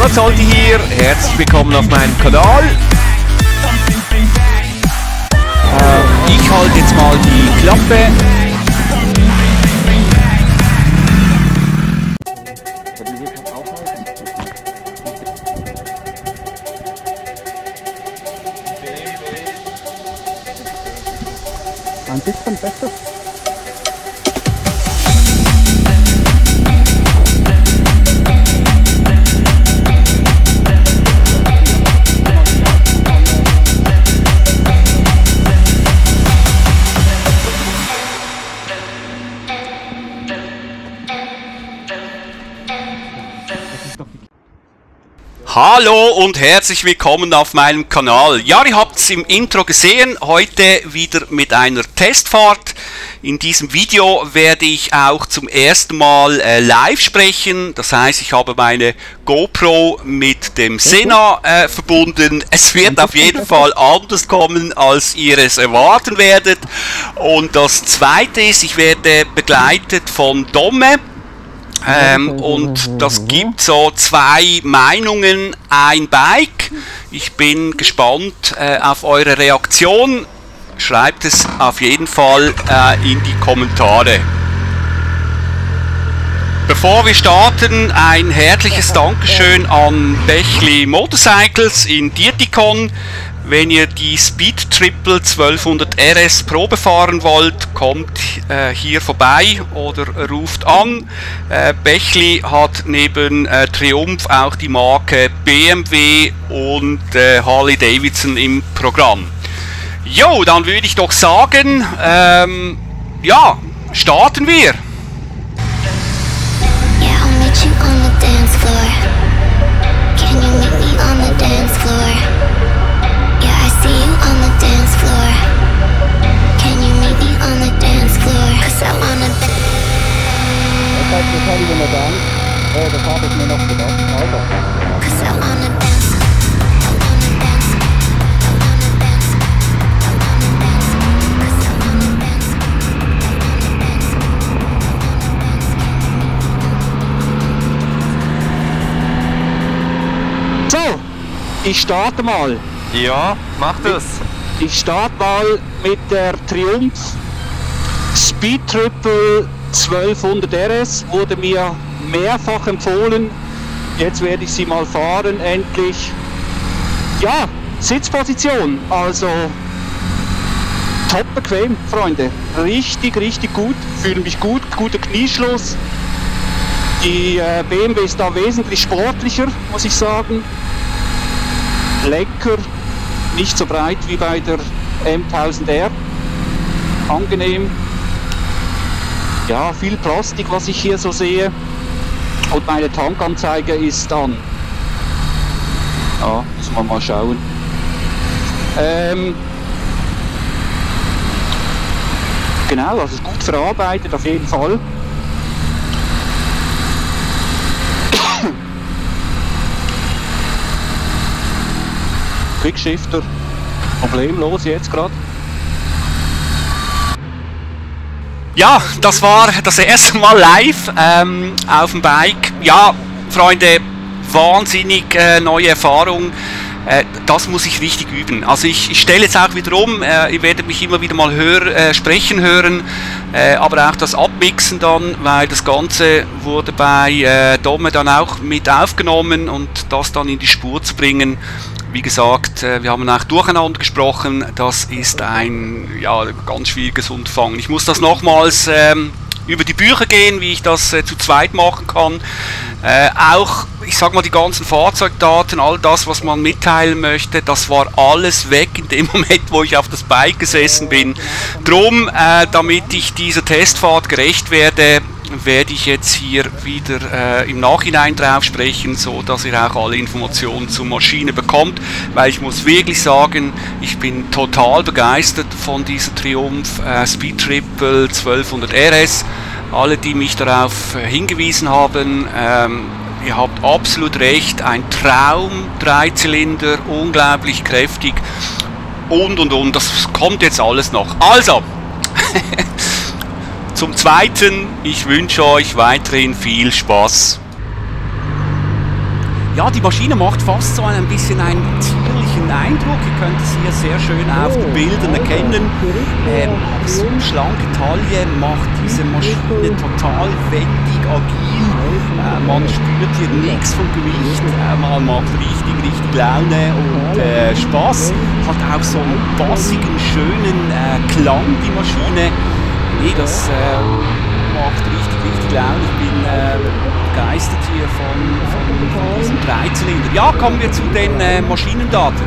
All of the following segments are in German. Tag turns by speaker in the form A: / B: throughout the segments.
A: Hallo Zolti hier, herzlich willkommen auf meinem Kanal. Ich halte jetzt mal die Klappe.
B: Ein bisschen besser.
A: Hallo und herzlich willkommen auf meinem Kanal. Ja, ihr habt es im Intro gesehen, heute wieder mit einer Testfahrt. In diesem Video werde ich auch zum ersten Mal live sprechen. Das heißt, ich habe meine GoPro mit dem Sena verbunden. Es wird auf jeden Fall anders kommen, als ihr es erwarten werdet. Und das zweite ist, ich werde begleitet von Domme. Und das gibt so zwei Meinungen, ein Bike. Ich bin gespannt auf eure Reaktion. Schreibt es auf jeden Fall in die Kommentare. Bevor wir starten, ein herzliches Dankeschön an Bechli Motorcycles in Dietikon. Wenn ihr die Speed Triple 1200 RS Probe fahren wollt, kommt hier vorbei oder ruft an. Bechli hat neben Triumph auch die Marke BMW und Harley Davidson im Programm. Jo, dann würde ich doch sagen, ja, starten wir!
B: Das habe ich mir noch gedacht. So, ich starte mal.
C: Ja, mach das.
B: Ich starte mal mit der Triumph Speed Triple 1200 RS. Wurde mir mehrfach empfohlen. Jetzt werde ich sie mal fahren, endlich. Ja, Sitzposition, also top bequem, Freunde. Richtig, richtig gut. Fühle mich gut, guter Knieschluss. Die BMW ist da wesentlich sportlicher, muss ich sagen. Lecker, nicht so breit wie bei der M1000R. Angenehm. Ja, viel Plastik, was ich hier so sehe. Und meine Tankanzeige ist an. Ja, müssen wir mal schauen. Genau, also gut verarbeitet auf jeden Fall. Quickshifter, problemlos jetzt gerade.
A: Ja, das war das erste Mal live auf dem Bike. Ja, Freunde, wahnsinnig neue Erfahrung. Das muss ich richtig üben. Also ich stelle jetzt auch wieder um. Ihr werdet mich immer wieder mal sprechen hören, aber auch das Abmixen dann, weil das Ganze wurde bei Domme dann auch mit aufgenommen und das dann in die Spur zu bringen. Wie gesagt, wir haben auch durcheinander gesprochen, das ist ein ganz schwieriges Unterfangen. Ich muss das nochmals über die Bücher gehen, wie ich das zu zweit machen kann. Auch, ich sag mal, die ganzen Fahrzeugdaten, all das, was man mitteilen möchte, das war alles weg in dem Moment, wo ich auf das Bike gesessen bin. Drum, damit ich dieser Testfahrt gerecht werde, werde ich jetzt hier wieder im Nachhinein drauf sprechen, so dass ihr auch alle Informationen zur Maschine bekommt, weil ich muss wirklich sagen, ich bin total begeistert von dieser Triumph Speed Triple 1200 RS. Alle, die mich darauf hingewiesen haben, ihr habt absolut recht, ein Traum, 3-Zylinder, unglaublich kräftig und, das kommt jetzt alles noch. Also, zum Zweiten, ich wünsche euch weiterhin viel Spaß. Ja, die Maschine macht fast so ein bisschen einen zierlichen Eindruck. Ihr könnt es hier sehr schön auf den Bildern erkennen. So eine schlanke Taille macht diese Maschine total wendig, agil. Man spürt hier nichts vom Gewicht. Man macht richtig Laune und Spaß. Hat auch so einen bassigen, schönen Klang, die Maschine. Nee, das macht richtig Laune. Ich bin begeistert hier von diesem Dreizylinder. Ja, kommen wir zu den Maschinendaten.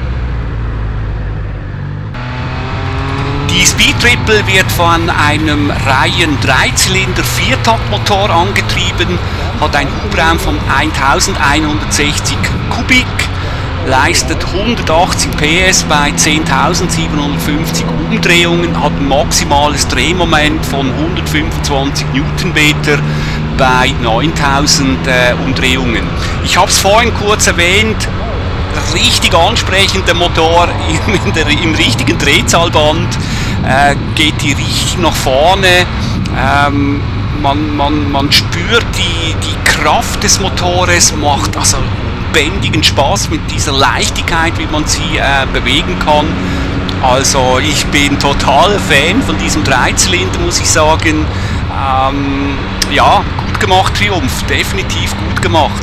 A: Die Speed Triple wird von einem Reihen-Dreizylinder Viertaktmotor angetrieben, hat einen Hubraum von 1160 Kubik, leistet 180 PS bei 10.750 Umdrehungen, hat ein maximales Drehmoment von 125 Newtonmeter bei 9000 Umdrehungen. Ich habe es vorhin kurz erwähnt, richtig ansprechender Motor im richtigen Drehzahlband, geht die richtig nach vorne. Man spürt die Kraft des Motores, macht also bändigen Spaß mit dieser Leichtigkeit, wie man sie bewegen kann. Also ich bin total Fan von diesem Dreizylinder, muss ich sagen. Ja, gut gemacht Triumph, definitiv gut gemacht.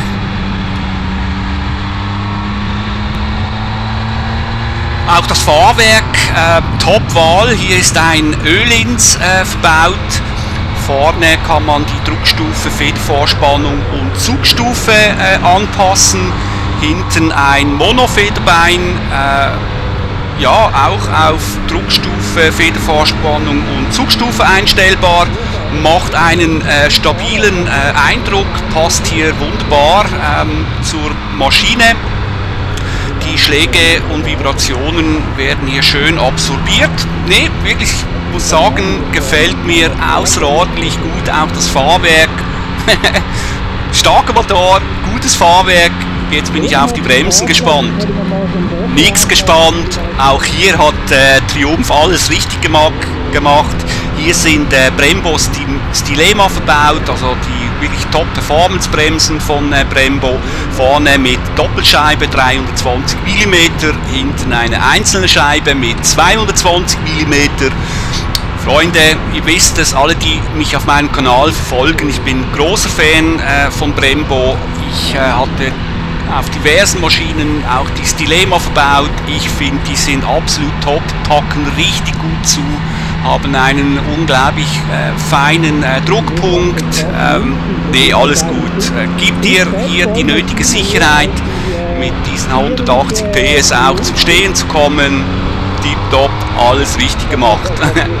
A: Auch das Fahrwerk, Top-Wahl, hier ist ein Ölins verbaut. Vorne kann man die Druckstufe, Federvorspannung und Zugstufe anpassen. Hinten ein Monofederbein, ja, auch auf Druckstufe, Federvorspannung und Zugstufe einstellbar. Macht einen stabilen Eindruck, passt hier wunderbar zur Maschine. Die Schläge und Vibrationen werden hier schön absorbiert. Ne, wirklich, ich muss sagen, gefällt mir außerordentlich gut. Auch das Fahrwerk. Starker Motor, gutes Fahrwerk. Jetzt bin ich auf die Bremsen gespannt. Nichts gespannt. Auch hier hat Triumph alles richtig gemacht. Hier sind Brembo Stilema verbaut, also die wirklich Top-Performance-Bremsen von Brembo. Vorne mit Doppelscheibe 320 mm, hinten eine einzelne Scheibe mit 220 mm. Freunde, ihr wisst es, alle, die mich auf meinem Kanal verfolgen, ich bin großer Fan von Brembo. Ich hatte auf diversen Maschinen auch die Stilema verbaut. Ich finde, die sind absolut top, packen richtig gut zu, haben einen unglaublich feinen Druckpunkt. Nee, alles gut. Gibt dir hier die nötige Sicherheit, mit diesen 180 PS auch zum Stehen zu kommen. Tipptopp, alles richtig gemacht.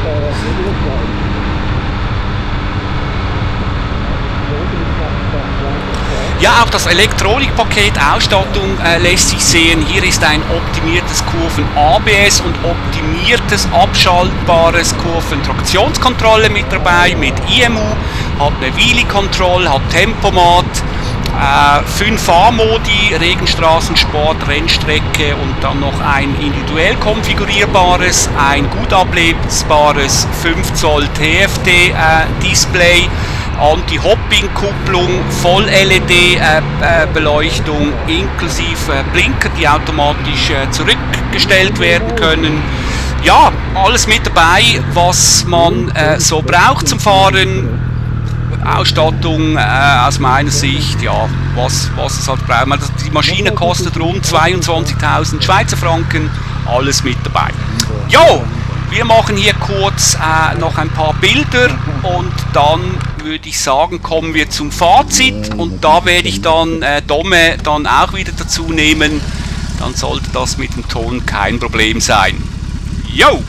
A: Ja, auch das Elektronikpaket Ausstattung lässt sich sehen. Hier ist ein optimiertes Kurven-ABS und optimiertes abschaltbares Kurventraktionskontrolle mit dabei, mit IMU, hat eine Wheelie-Control, hat Tempomat, 5 Fahrmodi, Regenstraßensport, Rennstrecke und dann noch ein individuell konfigurierbares, ein gut ablesbares 5 Zoll TFT-Display, Anti-Hopping-Kupplung, Voll-LED-Beleuchtung inklusive Blinker, die automatisch zurückgestellt werden können. Ja, alles mit dabei, was man so braucht zum Fahren. Ausstattung aus meiner Sicht, ja, was es halt braucht. Die Maschine kostet rund 22.000 Schweizer Franken, alles mit dabei. Jo, wir machen hier kurz noch ein paar Bilder und dann würde ich sagen, kommen wir zum Fazit und da werde ich dann Domme dann auch wieder dazu nehmen. Dann sollte das mit dem Ton kein Problem sein. Jo!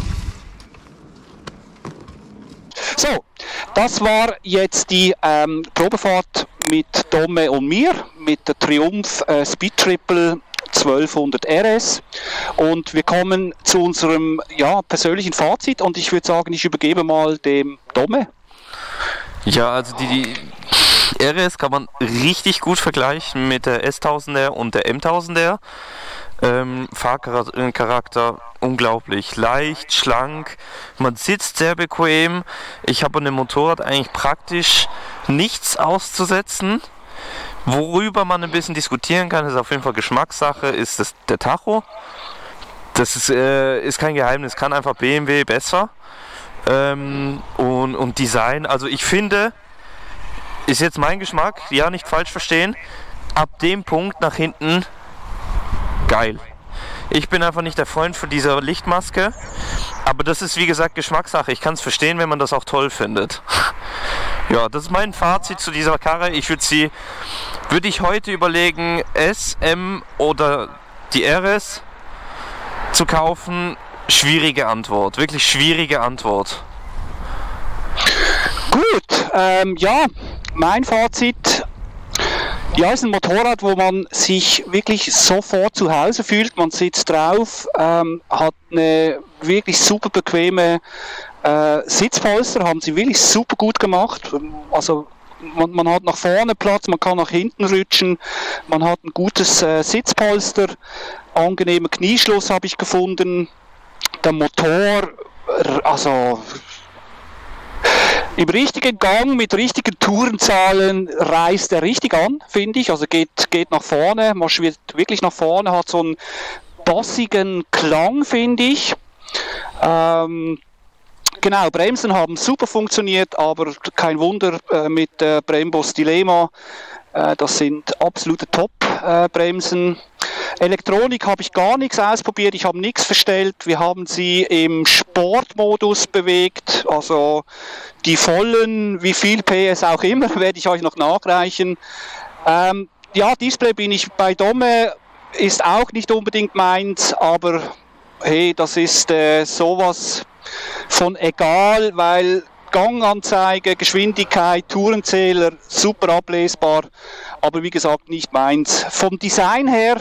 B: So, das war jetzt die Probefahrt mit Domme und mir, mit der Triumph Speed Triple 1200 RS, und wir kommen zu unserem persönlichen Fazit und ich würde sagen, ich übergebe mal dem Domme.
C: Ja, also die RS kann man richtig gut vergleichen mit der S1000R und der M1000R. Fahrcharakter unglaublich leicht, schlank, man sitzt sehr bequem. Ich habe an dem Motorrad eigentlich praktisch nichts auszusetzen. Worüber man ein bisschen diskutieren kann, ist auf jeden Fall Geschmackssache, ist der Tacho. Das ist kein Geheimnis, kann einfach BMW besser. Und Design, also ich finde, ist jetzt mein Geschmack, ja, nicht falsch verstehen, ab dem Punkt nach hinten geil. Ich bin einfach nicht der Freund von dieser Lichtmaske, aber das ist wie gesagt Geschmackssache. Ich kann es verstehen, wenn man das auch toll findet. Ja, das ist mein Fazit zu dieser Karre. Würde ich heute überlegen, S, M oder die RS zu kaufen? Schwierige Antwort, wirklich schwierige Antwort.
B: Gut, ja, mein Fazit. Ja, ist ein Motorrad, wo man sich wirklich sofort zu Hause fühlt. Man sitzt drauf, hat eine wirklich super bequeme Sitzpolster, haben sie wirklich super gut gemacht. Also man hat nach vorne Platz, man kann nach hinten rutschen, man hat ein gutes Sitzpolster, angenehmer Knieschluss habe ich gefunden. Der Motor, also im richtigen Gang mit richtigen Tourenzahlen reißt er richtig an, finde ich. Also geht nach vorne, marschiert wirklich nach vorne, hat so einen bassigen Klang, finde ich. Genau, Bremsen haben super funktioniert, aber kein Wunder mit der Brembo Stilema. Das sind absolute Top-Bremsen. Elektronik habe ich gar nichts ausprobiert, ich habe nichts verstellt. Wir haben sie im Sportmodus bewegt, also die vollen, wie viel PS auch immer, werde ich euch noch nachreichen. Ja, Display bin ich bei Domme, ist auch nicht unbedingt meins, aber hey, das ist sowas von egal, weil Ganganzeige, Geschwindigkeit, Tourenzähler, super ablesbar, aber wie gesagt nicht meins. Vom Design her,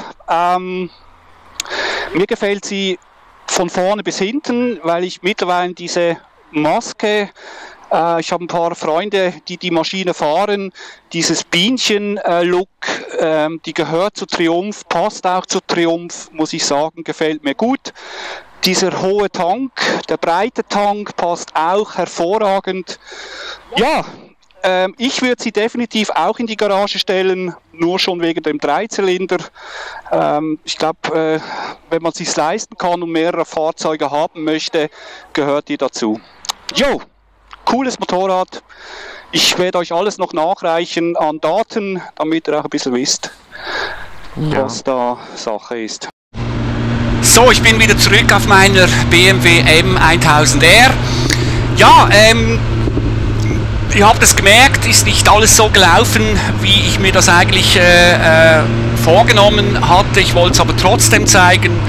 B: mir gefällt sie von vorne bis hinten, weil ich mittlerweile diese Maske, ich habe ein paar Freunde, die die Maschine fahren, dieses Bienchen-Look, die gehört zu Triumph, passt auch zu Triumph, muss ich sagen, gefällt mir gut. Dieser hohe Tank, der breite Tank passt auch hervorragend. Ja, ich würde sie definitiv auch in die Garage stellen, nur schon wegen dem Dreizylinder. Ich glaube, wenn man es sich leisten kann und mehrere Fahrzeuge haben möchte, gehört die dazu. Jo, cooles Motorrad. Ich werde euch alles noch nachreichen an Daten, damit ihr auch ein bisschen wisst, was da Sache ist.
A: So, ich bin wieder zurück auf meiner BMW M1000R. Ja, ihr habt es gemerkt, ist nicht alles so gelaufen, wie ich mir das eigentlich vorgenommen hatte. Ich wollte es aber trotzdem zeigen.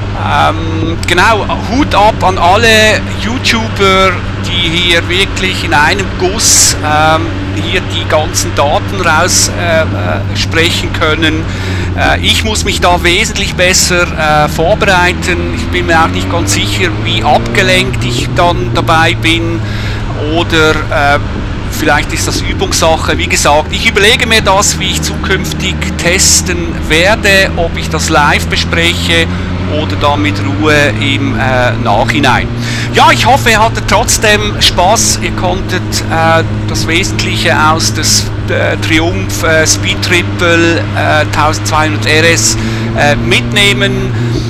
A: Genau, Hut ab an alle YouTuber, die hier wirklich in einem Guss hier die ganzen Daten raus sprechen können. Ich muss mich da wesentlich besser vorbereiten. Ich bin mir auch nicht ganz sicher, wie abgelenkt ich dann dabei bin oder vielleicht ist das Übungssache. Wie gesagt, ich überlege mir das, wie ich zukünftig testen werde, ob ich das live bespreche oder da mit Ruhe im Nachhinein. Ja, ich hoffe, ihr hattet trotzdem Spaß. Ihr konntet das Wesentliche aus des Triumph Speed Triple 1200 RS mitnehmen.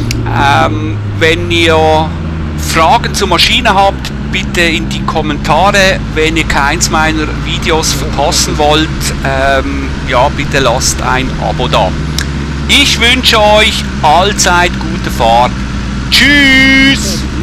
A: Wenn ihr Fragen zur Maschine habt, bitte in die Kommentare. Wenn ihr keins meiner Videos verpassen wollt, ja, bitte lasst ein Abo da. Ich wünsche euch allzeit gute Fahrt. Tschüss!